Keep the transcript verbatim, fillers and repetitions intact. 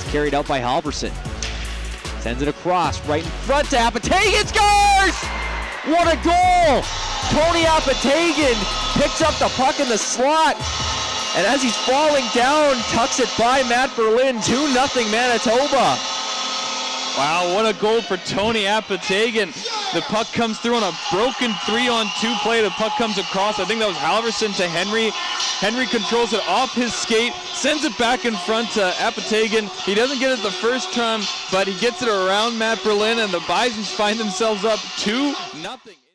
carried out by Halverson. Sends it across, right in front to Apetagon, scores! What a goal! Tony Apetagon picks up the puck in the slot, and as he's falling down, tucks it by Matt Berlin, two nothing Manitoba. Wow, what a goal for Tony Apetagon. The puck comes through on a broken three on two play. The puck comes across. I think that was Halverson to Henry. Henry controls it off his skate, sends it back in front to Apetagon. He doesn't get it the first time, but he gets it around Matt Berlin, and the Bisons find themselves up two nothing.